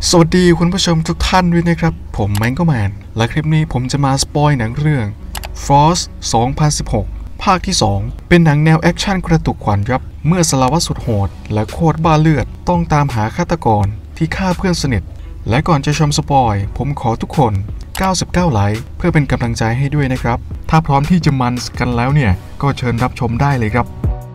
สวัสดีคุณผู้ชมทุกท่านด้วยนะครับผมแมงโกแมนและคลิปนี้ผมจะมาสปอยหนังเรื่อง Frost 2016 ภาคที่ 2 เป็นหนังแนวแอคชั่นกระตุกขวัญครับเมื่อสารวัตรสุดโหดและโคตรบ้าเลือดต้องตามหาฆาตกรที่ฆ่าเพื่อนสนิทและก่อนจะชมสปอยผมขอทุกคน99ไลค์เพื่อเป็นกำลังใจให้ด้วยนะครับถ้าพร้อมที่จะมันกันแล้วเนี่ยก็เชิญรับชมได้เลยครับ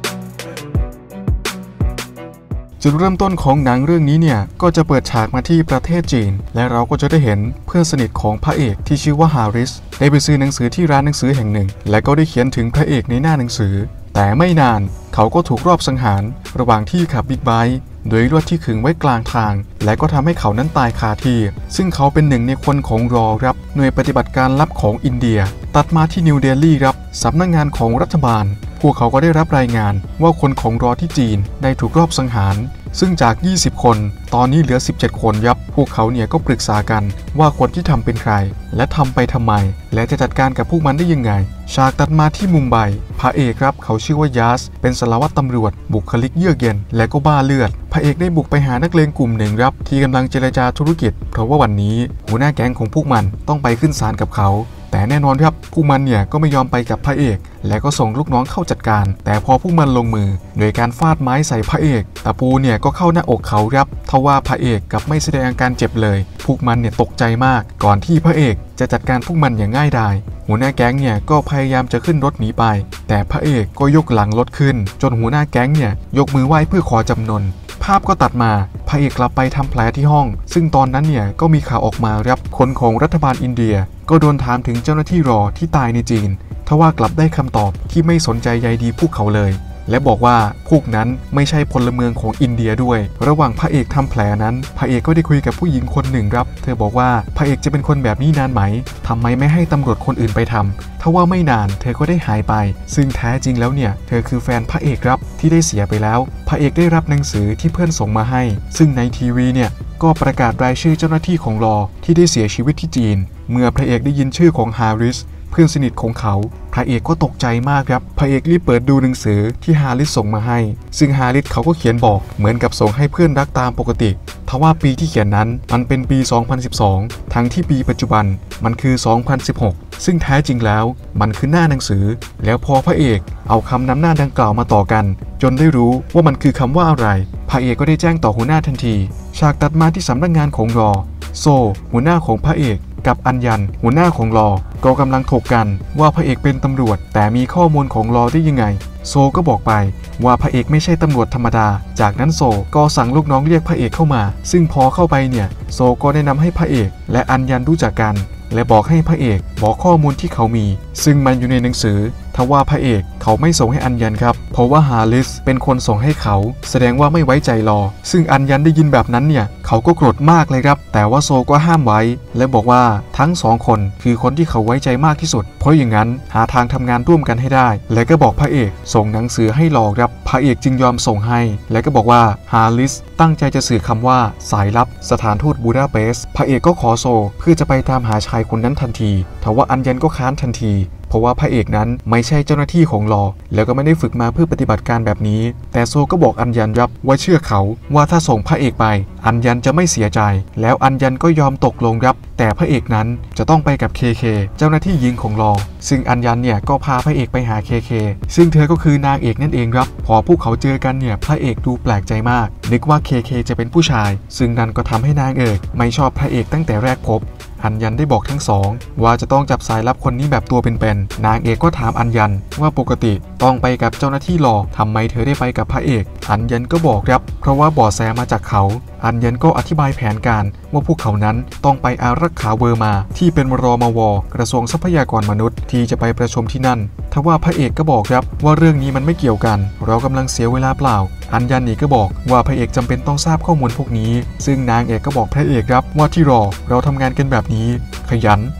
จุดเริ่มต้นของหนังเรื่องนี้เนี่ยก็จะเปิดฉากมาที่ประเทศจีนและเราก็จะได้เห็นเพื่อนสนิทของพระเอกที่ชื่อว่าฮาริสได้ไปซื้อหนังสือที่ร้านหนังสือแห่งหนึ่งและก็ได้เขียนถึงพระเอกในหน้าหนังสือแต่ไม่นานเขาก็ถูกรอบสังหารระหว่างที่ขับบิ๊กไบค์โดยลวดที่ขึงไว้กลางทางและก็ทำให้เขานั้นตายคาที่ซึ่งเขาเป็นหนึ่งในคนของรอครับหน่วยปฏิบัติการลับของอินเดียตัดมาที่นิวเดลีครับสำนักงานของรัฐบาลพวกเขาก็ได้รับรายงานว่าคนของรอที่จีนได้ถูกรอบสังหารซึ่งจาก20คนตอนนี้เหลือ17คนครับพวกเขาเนี่ยก็ปรึกษากันว่าคนที่ทำเป็นใครและทำไปทำไมและจะจัดการกับพวกมันได้ยังไงฉากตัดมาที่มุมไบพระเอกครับเขาชื่อว่ายาสเป็นสารวัตรตำรวจบุคลิกเยือกเย็นและก็บ้าเลือดพระเอกได้บุกไปหานักเลงกลุ่มหนึ่งครับที่กำลังเจรจาธุรกิจเพราะว่าวันนี้หัวหน้าแก๊งของพวกมันต้องไปขึ้นศาลกับเขาแต่แน่นอนครับพวกมันเนี่ยก็ไม่ยอมไปกับพระเอกและก็ส่งลูกน้องเข้าจัดการแต่พอพวกมันลงมือโดยการฟาดไม้ใส่พระเอกตะปูเนี่ยก็เข้าหน้าอกเขาครับทว่าพระเอกกับไม่แสดงอาการเจ็บเลยพวกมันเนี่ยตกใจมากก่อนที่พระเอกจะจัดการพวกมันอย่างง่ายดายหัวหน้าแก๊งเนี่ยก็พยายามจะขึ้นรถหนีไปแต่พระเอกก็ยกหลังรถขึ้นจนหัวหน้าแก๊งเนี่ยยกมือไหว้เพื่อขอจำนนภาพก็ตัดมาพระเอกกลับไปทำแผลที่ห้องซึ่งตอนนั้นเนี่ยก็มีข่าวออกมาครับคนของรัฐบาลอินเดียก็โดนถามถึงเจ้าหน้าที่รอที่ตายในจีนทว่ากลับได้คำตอบที่ไม่สนใจใยดีพวกเขาเลยและบอกว่าพวกนั้นไม่ใช่พลเมืองของอินเดียด้วยระหว่างพระเอกทำแผลนั้นพระเอกก็ได้คุยกับผู้หญิงคนหนึ่งครับเธอบอกว่าพระเอกจะเป็นคนแบบนี้นานไหมทำไมไม่ให้ตำรวจคนอื่นไปทำทว่าไม่นานเธอก็ได้หายไปซึ่งแท้จริงแล้วเนี่ยเธอคือแฟนพระเอกครับที่ได้เสียไปแล้วพระเอกได้รับหนังสือที่เพื่อนส่งมาให้ซึ่งในทีวีเนี่ยก็ประกาศรายชื่อเจ้าหน้าที่ของรอที่ได้เสียชีวิตที่จีนเมื่อพระเอกได้ยินชื่อของฮาริสเพื่อนสนิทของเขาพระเอกก็ตกใจมากครับพระเอกรีบเปิดดูหนังสือที่ฮาริสส่งมาให้ซึ่งฮาริสเขาก็เขียนบอกเหมือนกับส่งให้เพื่อนรักตามปกติทว่าปีที่เขียนนั้นมันเป็นปี 2012 ทั้งที่ปีปัจจุบันมันคือ 2016 ซึ่งแท้จริงแล้วมันคือหน้าหนังสือแล้วพอพระเอกเอาคำนำหน้าดังกล่าวมาต่อกันจนได้รู้ว่ามันคือคำว่าอะไรพระเอกก็ได้แจ้งต่อหัวหน้าทันทีฉากตัดมาที่สำนักงานของรอโซหัวหน้าของพระเอกกับอัญญันหัวหน้าของรอก็กำลังถกกันว่าพระเอกเป็นตำรวจแต่มีข้อมูลของรอได้ยังไงโซก็บอกไปว่าพระเอกไม่ใช่ตำรวจธรรมดาจากนั้นโซก็สั่งลูกน้องเรียกพระเอกเข้ามาซึ่งพอเข้าไปเนี่ยโซก็แนะนำให้พระเอกและอัญญันรู้จักกันและบอกให้พระเอกบอกข้อมูลที่เขามีซึ่งมันอยู่ในหนังสือทว่าพระเอกเขาไม่ส่งให้อัญญันครับเพราะว่าฮาริสเป็นคนส่งให้เขาแสดงว่าไม่ไว้ใจรอซึ่งอัญญันได้ยินแบบนั้นเนี่ยเขาก็โกรธมากเลยครับแต่ว่าโซก็ห้ามไว้และบอกว่าทั้งสองคนคือคนที่เขาไว้ใจมากที่สุดเพราะอย่างนั้นหาทางทำงานร่วมกันให้ได้และก็บอกพระเอกส่งหนังสือให้รอครับพระเอกจึงยอมส่งให้และก็บอกว่าฮาริสตั้งใจจะสื่อคำว่าสายลับสถานทูตบูดาเปสต์พระเอกก็ขอโซเพื่อจะไปตามหาชายคนนั้นทันทีทว่าอัญญันก็ค้านทันทีเพราะว่าพระเอกนั้นไม่ใช่เจ้าหน้าที่ของรอแล้วก็ไม่ได้ฝึกมาเพื่อปฏิบัติการแบบนี้แต่โซก็บอกอัญญันรับว่าเชื่อเขาว่าถ้าส่งพระเอกไปอัญญันจะไม่เสียใจแล้วอัญญันก็ยอมตกลงรับแต่พระเอกนั้นจะต้องไปกับเคเจ้าหน้าที่หญิงของรอซึ่งอัญญันเนี่ยก็พาพระเอกไปหาเคซึ่งเธอก็คือนางเอกนั่นเองครับพอพวกเขาเจอกันเนี่ยพระเอกดูแปลกใจมากนึกว่าเคจะเป็นผู้ชายซึ่งนั่นก็ทำให้นางเอกไม่ชอบพระเอกตั้งแต่แรกพบอัญญันได้บอกทั้งสองว่าจะต้องจับสายลับคนนี้แบบตัวเป็นๆนางเอกก็ถามอัญญันว่าปกติต้องไปกับเจ้าหน้าที่รอทำไมเธอได้ไปกับพระเอกอัญญันก็บอกครับเพราะว่าบ่อแสมาจากเขาอัญญันก็อธิบายแผนการว่าพวกเขานั้นต้องไปอารักขาเวอร์มาที่เป็นรมว.กระทรวงทรัพยากรมนุษย์ที่จะไปประชุมที่นั่นทว่าพระเอกก็บอกครับว่าเรื่องนี้มันไม่เกี่ยวกันเรากำลังเสียเวลาเปล่าอัญญันนี่ก็บอกว่าพระเอกจำเป็นต้องทราบข้อมูลพวกนี้ซึ่งนางเอกก็บอกพระเอกครับว่าที่รอเราทำงานกันแบบนี้ขยัน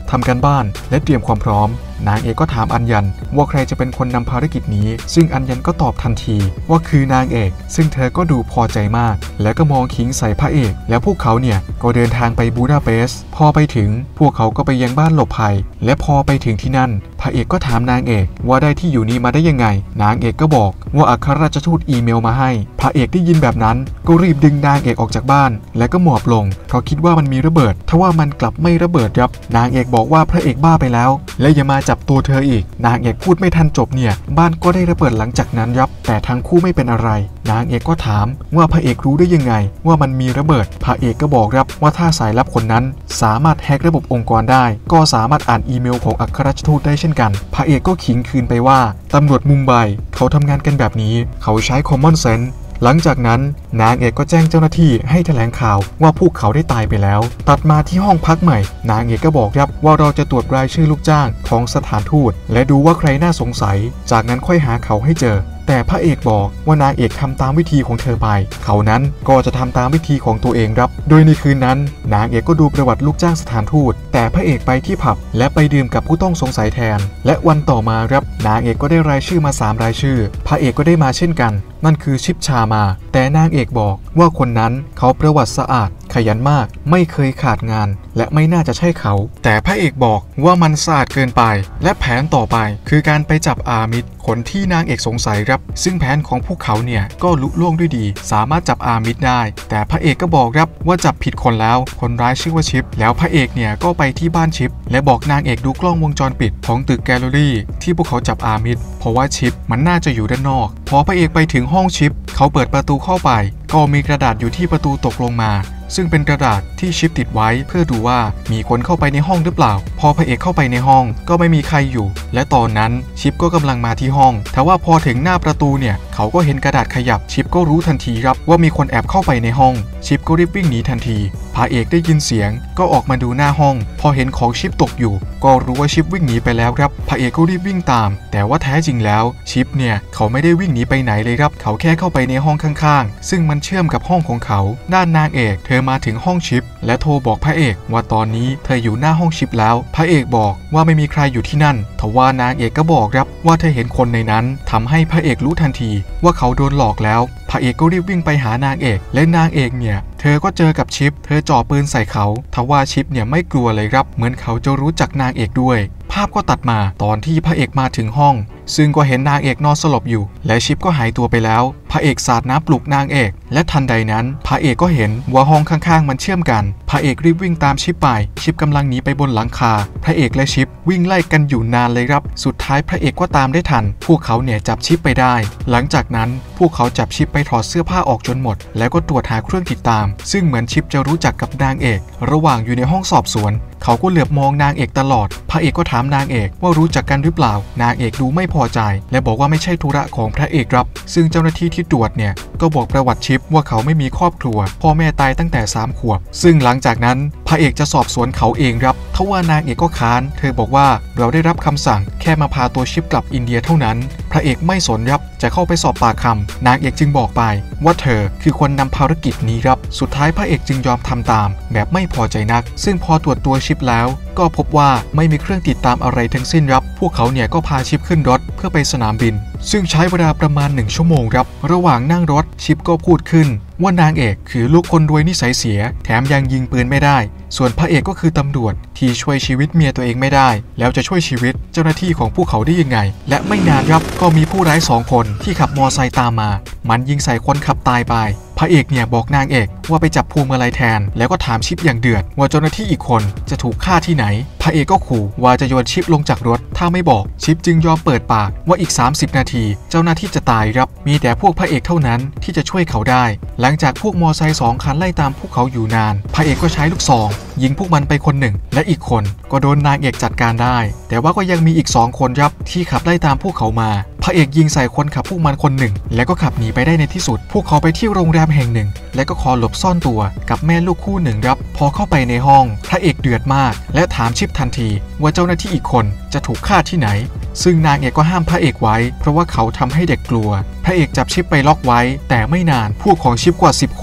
ทำการบ้านและเตรียมความพร้อมนางเอกก็ถามอัญญันว่าใครจะเป็นคนนำภารกิจนี้ซึ่งอัญญันก็ตอบทันทีว่าคือนางเอกซึ่งเธอก็ดูพอใจมากแล้วก็มองขิงใส่พระเอกแล้วพวกเขาเนี่ยก็เดินทางไปบูดาเปสต์พอไปถึงพวกเขาก็ไปยังบ้านหลบภัยและพอไปถึงที่นั่นพระเอกก็ถามนางเอกว่าได้ที่อยู่นี้มาได้ยังไงนางเอกก็บอกว่าอัครราชทูตอีเมลมาให้พระเอกได้ยินแบบนั้นก็รีบดึงนางเอกออกจากบ้านแล้วก็หมอบลงเพราะคิดว่ามันมีระเบิดทว่ามันกลับไม่ระเบิดครับนางเอกบอกว่าพระเอกบ้าไปแล้วและอย่ามาจับตัวเธออีกนางเอกพูดไม่ทันจบเนี่ยบ้านก็ได้ระเบิดหลังจากนั้นครับแต่ทั้งคู่ไม่เป็นอะไรนางเอกก็ถามว่าพระเอกรู้ได้ยังไงว่ามันมีระเบิดพระเอกก็บอกครับว่าถ้าสายลับคนนั้นสามารถแฮกระบบองค์กรได้ก็สามารถอ่านอีเมลของอัครราชทูตได้เช่นกันพระเอกก็ขิงคืนไปว่าตำรวจมุมไบเขาทำงานกันแบบนี้เขาใช้ common senseหลังจากนั้นนางเอกก็แจ้งเจ้าหน้าที่ให้แถลงข่าวว่าพวกเขาได้ตายไปแล้วตัดมาที่ห้องพักใหม่นางเอกก็บอกครับว่าเราจะตรวจรายชื่อลูกจ้างของสถานทูตและดูว่าใครน่าสงสัยจากนั้นค่อยหาเขาให้เจอแต่พระเอกบอกว่านางเอกทำตามวิธีของเธอไปเขานั้นก็จะทำตามวิธีของตัวเองครับโดยในคืนนั้นนางเอกก็ดูประวัติลูกจ้างสถานทูตแต่พระเอกไปที่ผับและไปดื่มกับผู้ต้องสงสัยแทนและวันต่อมาครับนางเอกก็ได้รายชื่อมา3รายชื่อพระเอกก็ได้มาเช่นกันนั่นคือชิปชามาแต่นางเอกบอกว่าคนนั้นเขาประวัติสะอาดขยันมากไม่เคยขาดงานและไม่น่าจะใช่เขาแต่พระเอกบอกว่ามันสะอาดเกินไปและแผนต่อไปคือการไปจับอามิดคนที่นางเอกสงสัยครับซึ่งแผนของพวกเขาเนี่ยก็ลุล่วงด้วยดีสามารถจับอามิดได้แต่พระเอกก็บอกครับว่าจับผิดคนแล้วคนร้ายชื่อว่าชิปแล้วพระเอกเนี่ยก็ไปที่บ้านชิปและบอกนางเอกดูกล้องวงจรปิดของตึกแกลเลอรี่ที่พวกเขาจับอามิดเพราะว่าชิปมันน่าจะอยู่ด้านนอกพอพระเอกไปถึงห้องชิปเขาเปิดประตูเข้าไปก็มีกระดาษอยู่ที่ประตูตกลงมาซึ่งเป็นกระดาษที่ชิปติดไว้เพื่อดูว่ามีคนเข้าไปในห้องหรือเปล่าพอพระเอกเข้าไปในห้องก็ไม่มีใครอยู่และตอนนั้นชิปก็กำลังมาที่ห้องแต่ว่าพอถึงหน้าประตูเนี่ยเขาก็เห็นกระดาษขยับชิปก็รู้ทันทีครับว่ามีคนแอบเข้าไปในห้องชิปก็รีบวิ่งหนีทันทีพระเอกได้ยินเสียงก็ออกมาดูหน้าห้องพอเห็นของชิปตกอยู่ก็รู้ว่าชิปวิ่งหนีไปแล้วครับพระเอกก็รีบวิ่งตามแต่ว่าแท้จริงแล้วชิปเนี่ยเขาไม่ได้วิ่งหนีไปไหนเลยครับเขาแค่เข้าไปในห้องข้างๆซึ่งมันเชื่อมกับห้องของเขาด้านนางเอกเธอมาถึงห้องชิปและโทรบอกพระเอกว่าตอนนี้เธออยู่หน้าห้องชิปแล้วพระเอกบอกว่าไม่มีใครอยู่ที่นั่นทว่านางเอกก็บอกครับว่าเธอเห็นคนในนั้นทำให้พระเอกรู้ทันทีว่าเขาโดนหลอกแล้วพระเอกก็รีบวิ่งไปหานางเอกและนางเอกเนี่ยเธอก็เจอกับชิปเธอจ่อปืนใส่เขาทว่าชิปเนี่ยไม่กลัวเลยครับเหมือนเขาจะรู้จักนางเอกด้วยภาพก็ตัดมาตอนที่พระเอกมาถึงห้องซึ่งก็เห็นนางเอกนอนสลบอยู่และชิปก็หายตัวไปแล้วพระเอกสาดน้ำปลุกนางเอกและทันใดนั้นพระเอกก็เห็นว่าห้องข้างๆมันเชื่อมกันพระเอกรีบวิ่งตามชิปไปชิปกำลังหนีไปบนหลังคาพระเอกและชิปวิ่งไล่กันอยู่นานเลยครับสุดท้ายพระเอกก็ตามได้ทันพวกเขาเนี่ยจับชิปไปได้หลังจากนั้นพวกเขาจับชิปไปถอดเสื้อผ้าออกจนหมดแล้วก็ตรวจหาเครื่องติดตามซึ่งเหมือนชิปจะรู้จักกับนางเอกระหว่างอยู่ในห้องสอบสวนเขาก็เหลือบมองนางเอกตลอดพระเอกก็ถามนางเอกว่ารู้จักกันหรือเปล่านางเอกดูไม่พอใจและบอกว่าไม่ใช่ธุระของพระเอกครับซึ่งเจ้าหน้าที่ที่ตรวจเนี่ยก็บอกประวัติชิปว่าเขาไม่มีครอบครัวพ่อแม่ตายตั้งแต่3 ขวบซึ่งหลังจากนั้นพระเอกจะสอบสวนเขาเองครับทว่านางเอกก็ค้านเธอบอกว่าเราได้รับคำสั่งแค่มาพาตัวชิปกลับอินเดียเท่านั้นพระเอกไม่สนครับจะเข้าไปสอบปากคำนางเอกจึงบอกไปว่าเธอคือคนนำภารกิจนี้ครับสุดท้ายพระเอกจึงยอมทำตามแบบไม่พอใจนักซึ่งพอตรวจตัวชิปแล้วก็พบว่าไม่มีเครื่องติดตามอะไรทั้งสิ้นครับพวกเขาเนี่ยก็พาชิปขึ้นรถเพื่อไปสนามบินซึ่งใช้เวลาประมาณ1 ชั่วโมงครับระหว่างนั่งรถชิปก็พูดขึ้นว่านางเอกคือลูกคนรวยนิสัยเสียแถมยังยิงปืนไม่ได้ส่วนพระเอกก็คือตำรวจที่ช่วยชีวิตเมียตัวเองไม่ได้แล้วจะช่วยชีวิตเจ้าหน้าที่ของพวกเขาได้ยังไงและไม่นานครับก็มีผู้ร้าย2 คนที่ขับมอไซค์ตามมามันยิงใส่คนขับตายไปพระเอกเนี่ยบอกนางเอกว่าไปจับพวงมาลัยแทนแล้วก็ถามชิปอย่างเดือดว่าเจ้าหน้าที่อีกคนจะถูกฆ่าที่ไหนพระเอกก็ขู่ว่าจะโยนชิปลงจากรถถ้าไม่บอกชิปจึงยอมเปิดปากว่าอีก30 นาทีเจ้าหน้าที่จะตายครับมีแต่พวกพระเอกเท่านั้นที่จะช่วยเขาได้หลังจากพวกมอไซค์2 คันไล่ตามพวกเขาอยู่นานพระเอกก็ใช้ลูกซองยิงพวกมันไปคนหนึ่งและอีกคนก็โดนนางเอกจัดการได้แต่ว่าก็ยังมีอีก2 คนครับที่ขับไล่ตามพวกเขามาพระเอกยิงใส่คนขับพวกมันคนหนึ่งแล้วก็ขับหนีไปได้ในที่สุดพวกเขาไปที่โรงแรมแห่งหนึ่งและก็ขอหลบซ่อนตัวกับแม่ลูกคู่หนึ่งครับพอเข้าไปในห้องพระเอกเดือดมากและถามชิปทันทีว่าเจ้าหน้าที่อีกคนจะถูกฆ่าที่ไหนซึ่งนางเอกก็ห้ามพระเอกไว้เพราะว่าเขาทำให้เด็กกลัวพระเอกจับชิปไปล็อกไว้แต่ไม่นานพวกของชิปกว่า10 คน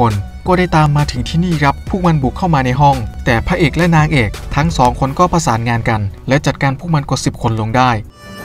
ก็ได้ตามมาถึงที่นี่ครับพวกมันบุกเข้ามาในห้องแต่พระเอกและนางเอกทั้ง2คนก็ประสานงานกันและจัดการพวกมันกว่า10 คนลงได้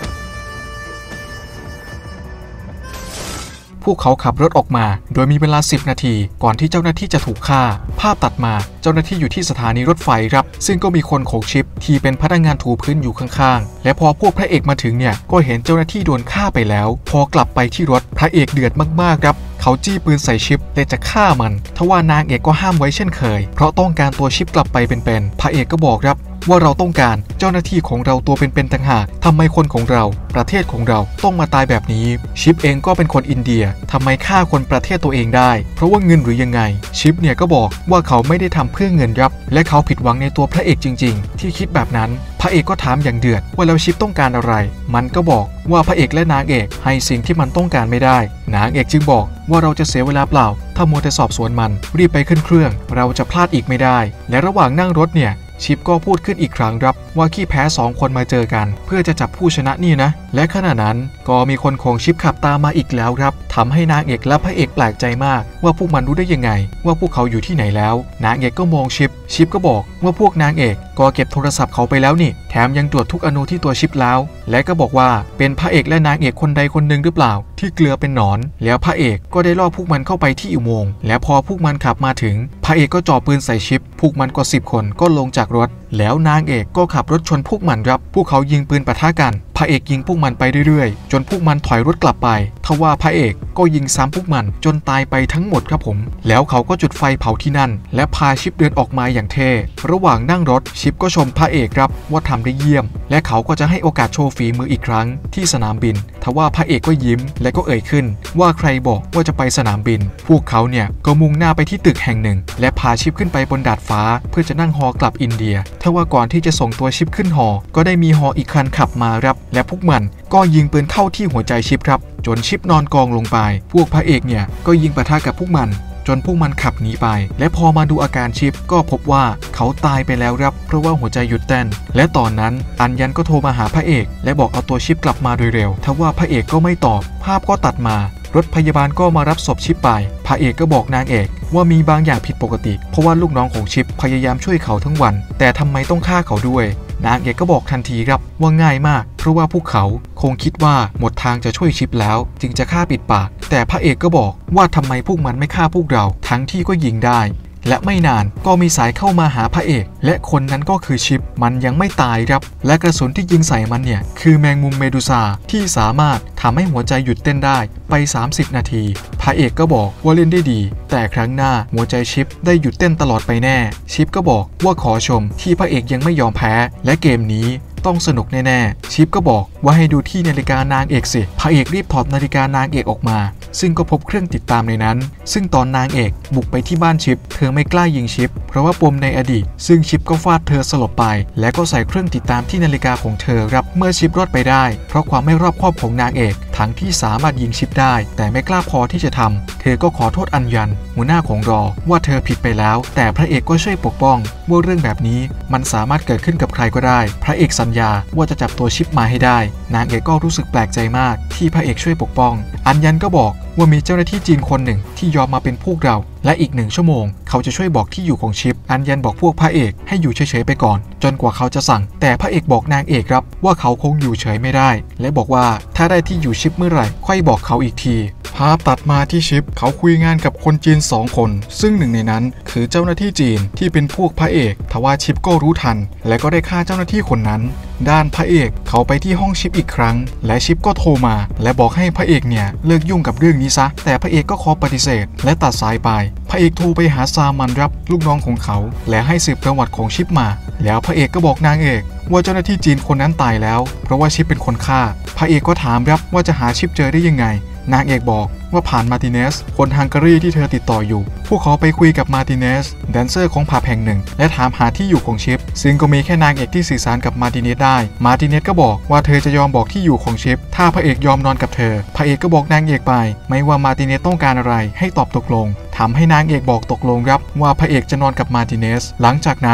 พวกเขาขับรถออกมาโดยมีเวลา10 นาทีก่อนที่เจ้าหน้าที่จะถูกฆ่าภาพตัดมาเจ้าหน้าที่อยู่ที่สถานีรถไฟครับซึ่งก็มีคนโขกชิปที่เป็นพนักงานถูพื้นอยู่ข้างๆและพอพวกพระเอกมาถึงเนี่ยก็เห็นเจ้าหน้าที่โดนฆ่าไปแล้วพอกลับไปที่รถพระเอกเดือดมากๆครับเขาจี้ปืนใส่ชิปและจะฆ่ามันทว่านางเอกก็ห้ามไว้เช่นเคยเพราะต้องการตัวชิปกลับไปเป็นๆพระเอกก็บอกครับว่าเราต้องการเจ้าหน้าที่ของเราตัวเป็นๆต่างหากทำไมคนของเราประเทศของเราต้องมาตายแบบนี้ชิปเองก็เป็นคนอินเดียทำไมฆ่าคนประเทศตัวเองได้เพราะว่าเงินหรือยังไงชิปเนี่ยก็บอกว่าเขาไม่ได้ทำเพื่อเงินครับและเขาผิดหวังในตัวพระเอกจริงๆที่คิดแบบนั้นพระเอกก็ถามอย่างเดือดว่าแล้วชิปต้องการอะไรมันก็บอกว่าพระเอกและนางเอกให้สิ่งที่มันต้องการไม่ได้นางเอกจึงบอกว่าเราจะเสียเวลาเปล่าถ้ามัวแต่สอบสวนมันรีบไปขึ้นเครื่องเราจะพลาดอีกไม่ได้และระหว่างนั่งรถเนี่ยชิปก็พูดขึ้นอีกครั้งครับว่าขี้แพ้2 คนมาเจอกันเพื่อจะจับผู้ชนะนี่นะและขณะนั้นก็มีคนของชิปขับตามมาอีกแล้วครับทำให้นางเอกและพระเอกแปลกใจมากว่าพวกมันรู้ได้ยังไงว่าพวกเขาอยู่ที่ไหนแล้วนางเอกก็มองชิปก็บอกว่าพวกนางเอกก็เก็บโทรศัพท์เขาไปแล้วนี่แถมยังตรวจทุกอนูที่ตัวชิปแล้วและก็บอกว่าเป็นพระเอกและนางเอกคนใดคนหนึ่งหรือเปล่าที่เกลือเป็นหนอนแล้วพระเอกก็ได้ล่อพวกมันเข้าไปที่อุโมงค์และพอพวกมันขับมาถึงพระเอกก็จ่อปืนใส่ชิปพวกมันกว่า10 คนก็ลงจากรถแล้วนางเอกก็ขับรถชนพวกมันครับพวกเขายิงปืนปะทะกันพระเอกยิงพวกมันไปเรื่อยๆจนพวกมันถอยรถกลับไปทว่าพระเอกก็ยิงซ้ำพวกมันจนตายไปทั้งหมดครับผมแล้วเขาก็จุดไฟเผาที่นั่นและพาชิปเดินออกมาอย่างเท่ระหว่างนั่งรถชิปก็ชมพระเอกครับว่าทำได้เยี่ยมและเขาก็จะให้โอกาสโชว์ฝีมืออีกครั้งที่สนามบินทว่าพระเอกก็ยิ้มและก็เอ่ยขึ้นว่าใครบอกว่าจะไปสนามบินพวกเขาเนี่ยก็มุ่งหน้าไปที่ตึกแห่งหนึ่งและพาชิปขึ้นไปบนดาดฟ้าเพื่อจะนั่งฮอกลับอินเดียทว่าก่อนที่จะส่งตัวชิปขึ้นฮอก็ได้มีฮออีกคันขับมารับและพวกมันก็ยิงปืนเข้าที่หัวใจชิปครับจนชิปนอนกองลงไปพวกพระเอกเนี่ยก็ยิงปะทะกับพวกมันจนพวกมันขับหนีไปและพอมาดูอาการชิปก็พบว่าเขาตายไปแล้วครับเพราะว่าหัวใจหยุดเต้นและตอนนั้นอัญญันก็โทรมาหาพระเอกและบอกเอาตัวชิปกลับมาโดยเร็วทว่าพระเอกก็ไม่ตอบภาพก็ตัดมารถพยาบาลก็มารับศพชิปไปพระเอกก็บอกนางเอกว่ามีบางอย่างผิดปกติเพราะว่าลูกน้องของชิปพยายามช่วยเขาทั้งวันแต่ทำไมต้องฆ่าเขาด้วยนางเอกก็บอกทันทีครับว่าง่ายมากเพราะว่าพวกเขาคงคิดว่าหมดทางจะช่วยชิปแล้วจึงจะฆ่าปิดปากแต่พระเอกก็บอกว่าทำไมพวกมันไม่ฆ่าพวกเราทั้งที่ก็ยิงได้และไม่นานก็มีสายเข้ามาหาพระเอกและคนนั้นก็คือชิปมันยังไม่ตายครับและกระสุนที่ยิงใส่มันเนี่ยคือแมงมุมเมดูซาที่สามารถทำให้หัวใจหยุดเต้นได้ไป30 นาทีพระเอกก็บอกว่าเล่นได้ดีแต่ครั้งหน้าหัวใจชิปได้หยุดเต้นตลอดไปแน่ชิปก็บอกว่าขอชมที่พระเอกยังไม่ยอมแพ้และเกมนี้ต้องสนุกแน่ๆชิปก็บอกว่าให้ดูที่นาฬิกานางเอกสิพระเอกรีบถอดนาฬิกานางเอกออกมาซึ่งก็พบเครื่องติดตามในนั้นซึ่งตอนนางเอกบุกไปที่บ้านชิปเธอไม่กล้ายิงชิปเพราะว่าปมในอดีตซึ่งชิปก็ฟาดเธอสลบไปและก็ใส่เครื่องติดตามที่นาฬิกาของเธอครับเมื่อชิปรอดไปได้เพราะความไม่รอบคอบของนางเอกทั้งที่สามารถยิงชิปได้แต่ไม่กล้าพอที่จะทำเธอก็ขอโทษอัญญันหัวหน้าของรอว่าเธอผิดไปแล้วแต่พระเอกก็ช่วยปกป้องว่าเรื่องแบบนี้มันสามารถเกิดขึ้นกับใครก็ได้พระเอกสัญญาว่าจะจับตัวชิปมาให้ได้นางเอกก็รู้สึกแปลกใจมากที่พระเอกช่วยปกป้องอัญญันก็บอกว่ามีเจ้าหน้าที่จีนคนหนึ่งที่ยอมมาเป็นพวกเราและอีก1 ชั่วโมงเขาจะช่วยบอกที่อยู่ของชิปอัญญันบอกพวกพระเอกให้อยู่เฉยๆไปก่อนจนกว่าเขาจะสั่งแต่พระเอกบอกนางเอกครับว่าเขาคงอยู่เฉยไม่ได้และบอกว่าถ้าได้ที่อยู่ชิปเมื่อไหร่ค่อยบอกเขาอีกทีภาพตัดมาที่ชิปเขาคุยงานกับคนจีน2 คนซึ่งหนึ่งในนั้นคือเจ้าหน้าที่จีนที่เป็นพวกพระเอกทว่าชิปก็รู้ทันและก็ได้ฆ่าเจ้าหน้าที่คนนั้นด้านพระเอกเขาไปที่ห้องชิปอีกครั้งและชิปก็โทรมาและบอกให้พระเอกเนี่ยเลิกยุ่งกับเรื่องนี้ซะแต่พระเอกก็ขอปฏิเสธและตัดสายไปพระเอกโทรไปหาซามันรับลูกน้องของเขาและให้สืบประวัติของชิปมาแล้วพระเอกก็บอกนางเอกว่าเจ้าหน้าที่จีนคนนั้นตายแล้วเพราะว่าชิปเป็นคนฆ่าพระเอกก็ถามรับว่าจะหาชิปเจอได้ยังไงนางเอกบอกว่าผ่านมาร์ติเนสคนฮังการีที่เธอติดต่ออยู่พวกเขาไปคุยกับมาร์ติเนสแดนเซอร์ของผับแห่งหนึ่งและถามหาที่อยู่ของชิปซึ่งก็มีแค่นางเอกที่สื่อสารกับมาร์ติเนสได้มาร์ติเนสก็บอกว่าเธอจะยอมบอกที่อยู่ของชิปถ้าพระเอกยอมนอนกับเธอพระเอกก็บอกนางเอกไปไม่ว่ามาร์ติเนสต้องการอะไรให้ตอบตกลงทำให้นางเอกบอกตกลงครับว่าพระเอกจะนอนกับมาร์ติเนสหลังจากนั้นพ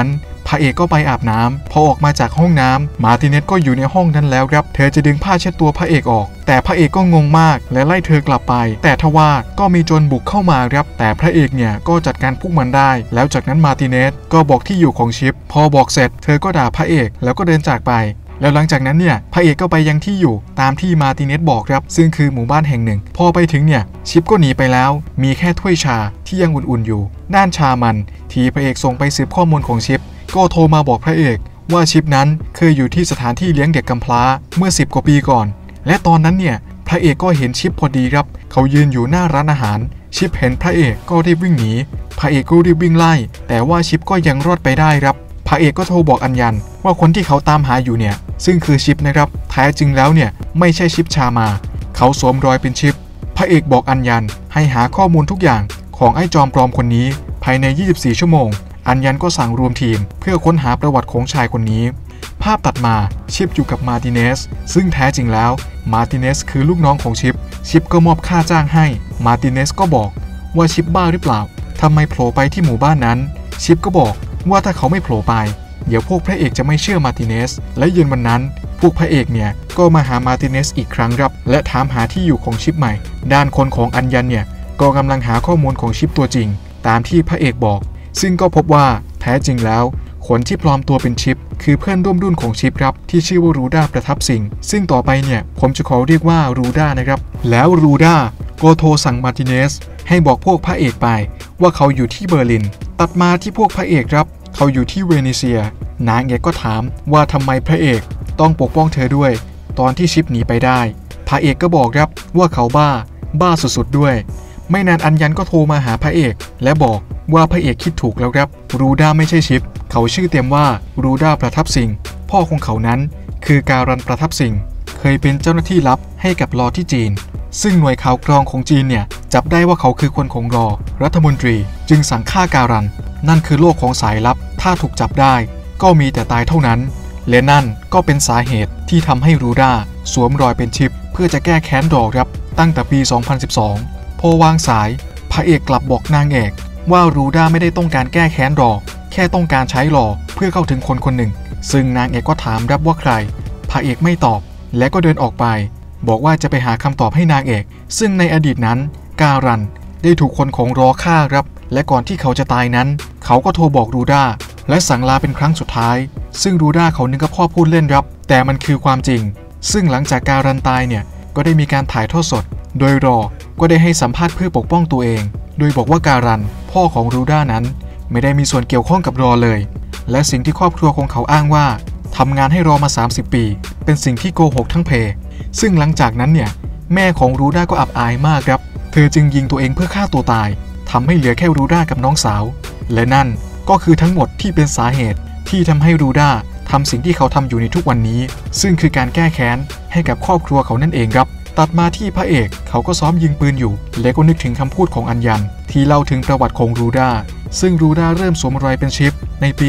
พระเอกก็ไปอาบน้ำพอออกมาจากห้องน้ำมาร์ติเนสก็อยู่ในห้องนั้นแล้วครับเธอจะดึงผ้าเช็ดตัวพระเอกออกแต่พระเอกก็งงมากและไล่เธอกลับไปแต่ทว่าก็มีโจรบุกเข้ามาครับแต่พระเอกเนี่ยก็จัดการพวกมันได้แล้วจากนั้นมาร์ติเนสก็บอกที่อยู่ของชิปพอบอกเสร็จเธอก็ด่าพระเอกแล้วก็เดินจากไปแล้วหลังจากนั้นเนี่ยพระเอกก็ไปยังที่อยู่ตามที่มาร์ติเนสบอกครับซึ่งคือหมู่บ้านแห่งหนึ่งพอไปถึงเนี่ยชิปก็หนีไปแล้วมีแค่ถ้วยชาที่ยังอุ่นๆอยู่ด้านชามันที่พระเอกส่งไปสืบข้อมูลของชิปก็โทรมาบอกพระเอกว่าชิปนั้นเคยอยู่ที่สถานที่เลี้ยงเด็กกำพร้าเมื่อ10 กว่าปีก่อนและตอนนั้นเนี่ยพระเอกก็เห็นชิปพอดีครับเขายืนอยู่หน้าร้านอาหารชิปเห็นพระเอกก็รีบวิ่งหนีพระเอกก็รีบวิ่งไล่แต่ว่าชิปก็ยังรอดไปได้ครับพระเอกก็โทรบอกอัญญันว่าคนที่เขาตามหาอยู่เนี่ยซึ่งคือชิปนะครับแท้จริงแล้วเนี่ยไม่ใช่ชิปชามาเขาสวมรอยเป็นชิปพระเอกบอกอัญญันให้หาข้อมูลทุกอย่างของไอ้จอมปลอมคนนี้ภายใน24 ชั่วโมงอัญญันก็สั่งรวมทีมเพื่อค้นหาประวัติของชายคนนี้ภาพตัดมาชิปอยู่กับมาร์ติเนสซึ่งแท้จริงแล้วมาร์ติเนสคือลูกน้องของชิปก็มอบค่าจ้างให้มาร์ติเนสก็บอกว่าชิปบ้าหรือเปล่าทำไมโผล่ไปที่หมู่บ้านนั้นชิปก็บอกว่าถ้าเขาไม่โผล่ไปเดี๋ยวพวกพระเอกจะไม่เชื่อมาร์ติเนสและเย็นวันนั้นพวกพระเอกเนี่ยก็มาหามาร์ติเนสอีกครั้งครับและถามหาที่อยู่ของชิปใหม่ด้านคนของอัญญันเนี่ยก็กำลังหาข้อมูลของชิปตัวจริงตามที่พระเอกบอกซึ่งก็พบว่าแท้จริงแล้วคนที่ปลอมตัวเป็นชิปคือเพื่อนร่วมรุ่นของชิปครับที่ชื่อว่ารูด้าประทับสิงห์ซึ่งต่อไปเนี่ยผมจะขอเรียกว่ารูด้านะครับแล้วรูด้าก็โทรสั่งมาร์ติเนสให้บอกพวกพระเอกไปว่าเขาอยู่ที่เบอร์ลินตัดมาที่พวกพระเอกครับเขาอยู่ที่เวนิเซียนางเอกก็ถามว่าทำไมพระเอกต้องปกป้องเธอด้วยตอนที่ชิปหนีไปได้พระเอกก็บอกครับว่าเขาบ้าสุดๆด้วยไม่นานอัญญันก็โทรมาหาพระเอกและบอกว่าพระเอกคิดถูกแล้วครับรูด้าไม่ใช่ชิปเขาชื่อเต็มว่ารูด้าประทับสิงห์พ่อของเขานั้นคือการันประทับสิงห์เคยเป็นเจ้าหน้าที่ลับให้กับรอที่จีนซึ่งหน่วยข่าวกรองของจีนเนี่ยจับได้ว่าเขาคือคนของรอรัฐมนตรีจึงสั่งฆ่าการันนั่นคือโลกของสายลับถ้าถูกจับได้ก็มีแต่ตายเท่านั้นและนั่นก็เป็นสาเหตุที่ทำให้รูด้าสวมรอยเป็นชิปเพื่อจะแก้แค้นรอครับตั้งแต่ปี 2012พอวางสายพระเอกกลับบอกนางเอกว่ารูด้าไม่ได้ต้องการแก้แค้นรอแค่ต้องการใช้รอเพื่อเข้าถึงคนคนหนึ่งซึ่งนางเอกก็ถามรับว่าใครพระเอกไม่ตอบและก็เดินออกไปบอกว่าจะไปหาคำตอบให้นางเอกซึ่งในอดีตนั้นการันได้ถูกคนของรอฆ่าครับและก่อนที่เขาจะตายนั้นเขาก็โทรบอกรูด้าและสั่งลาเป็นครั้งสุดท้ายซึ่งรูด้าเขานึกว่าพ่อพูดเล่นครับแต่มันคือความจริงซึ่งหลังจากการันตายเนี่ยก็ได้มีการถ่ายทอดสดโดยรอก็ได้ให้สัมภาษณ์เพื่อปกป้องตัวเองโดยบอกว่าการันพ่อของรูด้านั้นไม่ได้มีส่วนเกี่ยวข้องกับรอเลยและสิ่งที่ครอบครัวของเขาอ้างว่าทำงานให้รอมา30 ปีเป็นสิ่งที่โกหกทั้งเพซึ่งหลังจากนั้นเนี่ยแม่ของรูด้าก็อับอายมากครับเธอจึงยิงตัวเองเพื่อฆ่าตัวตายทำให้เหลือแค่รูด้ากับน้องสาวและนั่นก็คือทั้งหมดที่เป็นสาเหตุที่ทำให้รูด้าทำสิ่งที่เขาทำอยู่ในทุกวันนี้ซึ่งคือการแก้แค้นให้กับครอบครัวเขานั่นเองครับตัดมาที่พระเอกเขาก็ซ้อมยิงปืนอยู่และก็นึกถึงคำพูดของอัญญันที่เล่าถึงประวัติของรูด้าซึ่งรูด้าเริ่มสวมรอยเป็นชิปในปี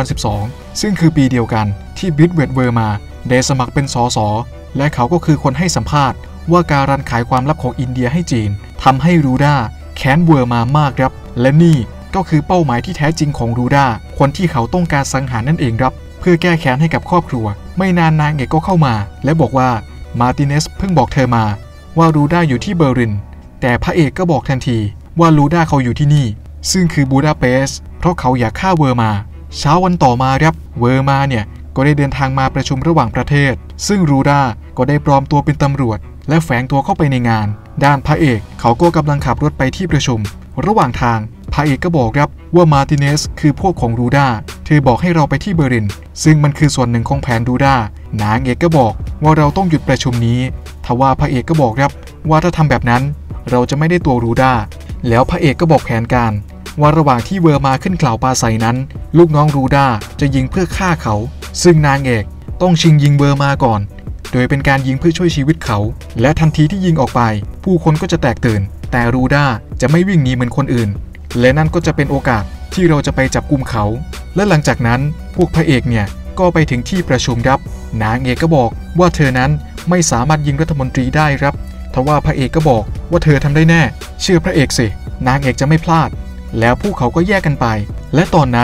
2012 ซึ่งคือปีเดียวกันที่บิทเวดเวอร์มาได้สมัครเป็นสสและเขาก็คือคนให้สัมภาษณ์ว่าการันขายความลับของอินเดียให้จีนทำให้รูด้าแค้นเวอร์มามากครับและนี่ก็คือเป้าหมายที่แท้จริงของรูด้าคนที่เขาต้องการสังหารนั่นเองครับเพื่อแก้แค้นให้กับครอบครัวไม่นานนางเอกก็เข้ามาและบอกว่ามาร์ติเนสเพิ่งบอกเธอมาว่ารูด้าอยู่ที่เบอร์ลินแต่พระเอกก็บอกทันทีว่ารูด้าเขาอยู่ที่นี่ซึ่งคือบูดาเปสต์เพราะเขาอยากฆ่าเวอร์มาเช้าวันต่อมาครับเวอร์มาเนี่ยก็ได้เดินทางมาประชุมระหว่างประเทศซึ่งรูด้าก็ได้ปลอมตัวเป็นตำรวจและแฝงตัวเข้าไปในงานด้านพระเอกเขาก็กำลังขับรถไปที่ประชุมระหว่างทางพระเอกก็บอกครับว่ามาร์ติเนสคือพวกของรูด้าเธอบอกให้เราไปที่เบอร์ลินซึ่งมันคือส่วนหนึ่งของแผนรูด้านางเอกก็บอกว่าเราต้องหยุดประชุมนี้ทว่าพระเอกก็บอกครับว่าถ้าทำแบบนั้นเราจะไม่ได้ตัวรูด้าแล้วพระเอกก็บอกแผนการว่าระหว่างที่เวอร์มาขึ้นกล่าวปราศัยนั้นลูกน้องรูด้าจะยิงเพื่อฆ่าเขาซึ่งนางเอกต้องชิงยิงเวอร์มาก่อนโดยเป็นการยิงเพื่อช่วยชีวิตเขาและทันทีที่ยิงออกไปผู้คนก็จะแตกตื่นแต่รูด้าจะไม่วิ่งหนีเหมือนคนอื่นและนั่นก็จะเป็นโอกาสที่เราจะไปจับกุมเขาและหลังจากนั้นพวกพระเอกเนี่ยก็ไปถึงที่ประชุมครับนางเอกก็บอกว่าเธอนั้นไม่สามารถยิงรัฐมนตรีได้ครับทว่าพระเอกก็บอกว่าเธอทำได้แน่เชื่อพระเอกสินางเอกจะไม่พลาดแล้วพวกเขาก็แยกกันไปและตอนนั้น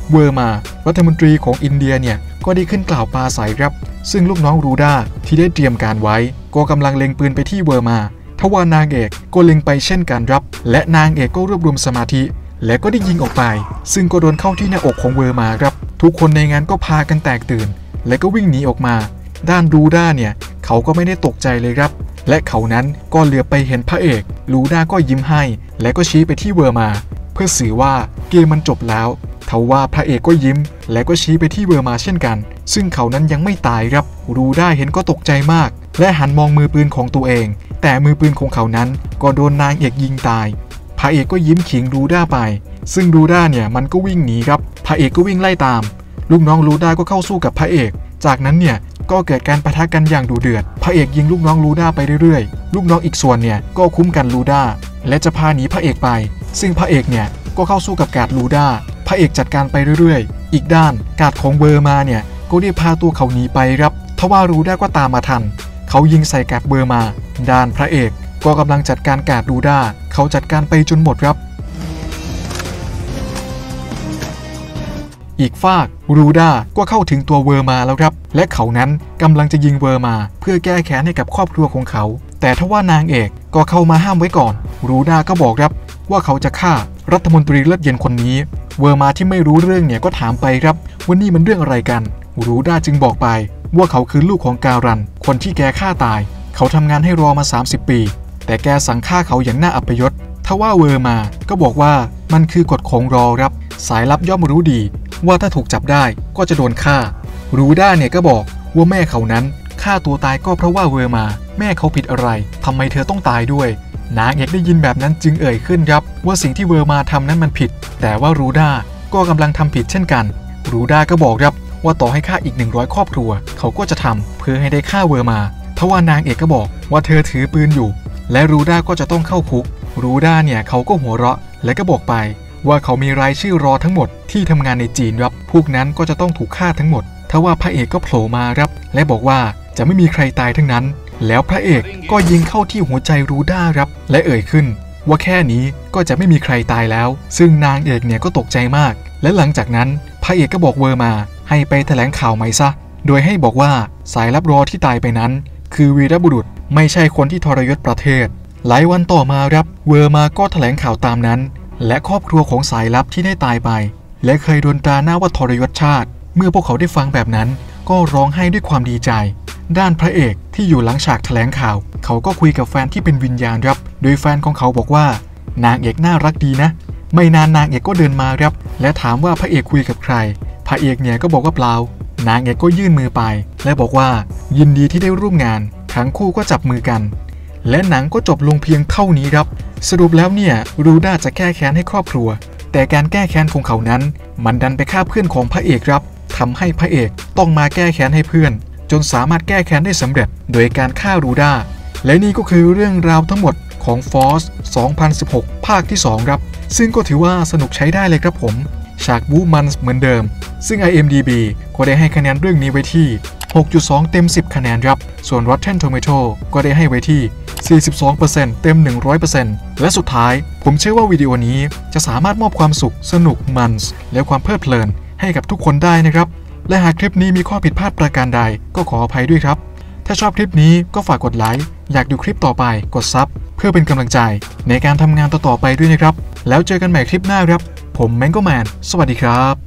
เวอร์มารัฐมนตรีของอินเดียเนี่ยก็ได้ขึ้นกล่าวปราศัยครับซึ่งลูกน้องรูด้าที่ได้เตรียมการไว้ก็กำลังเล็งปืนไปที่เวอร์มาทว่านางเอกก็เล็งไปเช่นกันครับและนางเอกก็รวบรวมสมาธิและก็ได้ยิงออกไปซึ่งก็โดนเข้าที่หน้าอกของเวอร์มาครับทุกคนในงานก็พากันแตกตื่นและก็วิ่งหนีออกมาด้านรูด้าเนี่ยเขาก็ไม่ได้ตกใจเลยครับและเขานั้นก็เหลือไปเห็นพระเอกรูด้าก็ยิ้มให้และก็ชี้ไปที่เวอร์มาเพื่อสื่อว่าเกมมันจบแล้วทว่าพระเอกก็ยิ้มและก็ชี้ไปที่เวอร์มาเช่นกันซึ่งเขานั้นยังไม่ตายครับรูด้าเห็นก็ตกใจมากและหันมองมือปืนของตัวเองแต่มือปืนของเขานั้นก็โดนนางเอกยิงตายพระเอกก็ยิ้มขิงรูด้าไปซึ่งรูด้าเนี่ยมันก็วิ่งหนีครับพระเอกก็วิ่งไล่ตามลูกน้องรูด้าก็เข้าสู้กับพระเอกจากนั้นเนี่ยก็เกิดการปะทะกันอย่างดุเดือดพระเอกยิงลูกน้องรูด้าไปเรื่อยๆลูกน้องอีกส่วนเนี่ยก็คุ้มกันรูด้าและจะพาหนีพระเอกไปซึ่งพระเอกเนี่ยก็เข้าสู้กับกาดรูด้าพระเอกจัดการไปเรื่อยๆอีกด้านกาดของเวอร์มาเนี่ยก็ได้พาตัวเขาหนีไปครับทว่ารูด้าก็ตามมาทันเขายิงใส่กาดเวอร์มาด้านพระเอกก็กำลังจัดการกาดรูด้าเขาจัดการไปจนหมดครับอีกฝากรูด้าก็เข้าถึงตัวเวอร์มาแล้วครับและเขานั้นกำลังจะยิงเวอร์มาเพื่อแก้แค้นให้กับครอบครัวของเขาแต่ทว่านางเอกก็เข้ามาห้ามไว้ก่อนรูด้าก็บอกครับว่าเขาจะฆ่ารัฐมนตรีเลือดเย็นคนนี้เวอร์มาที่ไม่รู้เรื่องเนี่ยก็ถามไปครับว่านี่มันเรื่องอะไรกันรูด้าจึงบอกไปว่าเขาคือลูกของการันคนที่แกฆ่าตายเขาทำงานให้รอมา30 ปีแต่แกสั่งฆ่าเขาอย่างน่าอัปยศทว่าเวอร์มาก็บอกว่ามันคือกฎของรอครับสายลับย่อมรู้ดีว่าถ้าถูกจับได้ก็จะโดนฆ่ารูด้าเนี่ยก็บอกว่าแม่เขานั้นฆ่าตัวตายก็เพราะว่าเวอร์มาแม่เขาผิดอะไรทำไมเธอต้องตายด้วยนางเอกได้ยินแบบนั้นจึงเอ่ยขึ้นครับว่าสิ่งที่เวอร์มาทำนั้นมันผิดแต่ว่ารูด้าก็กำลังทำผิดเช่นกันรูด้าก็บอกครับว่าต่อให้ฆ่าอีก100ครอบครัวเขาก็จะทำเพื่อให้ได้ฆ่าเวอร์มาทว่านางเอกก็บอกว่าเธอถือปืนอยู่และรูด้าก็จะต้องเข้าคุกรูด้าเนี่ยเขาก็หัวเราะและก็บอกไปว่าเขามีรายชื่อรอทั้งหมดที่ทำงานในจีนครับพวกนั้นก็จะต้องถูกฆ่าทั้งหมดทว่าพระเอกก็โผล่มาครับและบอกว่าจะไม่มีใครตายทั้งนั้นแล้วพระเอกก็ยิงเข้าที่หัวใจรูด้าครับและเอ่ยขึ้นว่าแค่นี้ก็จะไม่มีใครตายแล้วซึ่งนางเอกเนี่ยก็ตกใจมากและหลังจากนั้นพระเอกก็บอกเวอร์มาให้ไปแถลงข่าวใหม่ซะโดยให้บอกว่าสายลับรอที่ตายไปนั้นคือวีรบุรุษไม่ใช่คนที่ทรยศประเทศหลายวันต่อมาครับเวอร์มาก็แถลงข่าวตามนั้นและครอบครัวของสายลับที่ได้ตายไปและเคยโดนตราหน้าว่าทรยศชาติเมื่อพวกเขาได้ฟังแบบนั้นก็ร้องไห้ด้วยความดีใจด้านพระเอกที่อยู่หลังฉากแถลงข่าวเขาก็คุยกับแฟนที่เป็นวิญญาณครับโดยแฟนของเขาบอกว่านางเอกน่ารักดีนะไม่นานนางเอกก็เดินมาครับและถามว่าพระเอกคุยกับใครพระเอกเนี่ยก็บอกว่าเปล่านางเอกก็ยื่นมือไปและบอกว่ายินดีที่ได้ร่วมงานทั้งคู่ก็จับมือกันและหนังก็จบลงเพียงเท่านี้ครับสรุปแล้วเนี่ยรูด้าจะแก้แค้นให้ครอบครัวแต่การแก้แค้นของเขานั้นมันดันไปฆ่าเพื่อนของพระเอกครับทำให้พระเอกต้องมาแก้แค้นให้เพื่อนจนสามารถแก้แค้นได้สำเร็จโดยการฆ่ารูด้าและนี่ก็คือเรื่องราวทั้งหมดของ Force 2016 ภาคที่ 2 ครับซึ่งก็ถือว่าสนุกใช้ได้เลยครับผมฉากบู๊มันเหมือนเดิมซึ่ง IMDb ก็ได้ให้คะแนนเรื่องนี้ไว้ที่ 6.2 เต็ม 10 คะแนนครับส่วน Rotten Tomato ก็ได้ให้ไว้ที่ 42% เต็ม 100% และสุดท้ายผมเชื่อว่าวิดีโอนี้จะสามารถมอบความสุขสนุกมันและความเพลิดเพลินให้กับทุกคนได้นะครับและหากคลิปนี้มีข้อผิดพลาดประการใดก็ขออภัยด้วยครับถ้าชอบคลิปนี้ก็ฝากกดไลค์อยากดูคลิปต่อไปกดซับเพื่อเป็นกำลังใจในการทำงานต่อๆไปด้วยนะครับแล้วเจอกันใหม่คลิปหน้าครับผมแมงโก้แมนสวัสดีครับ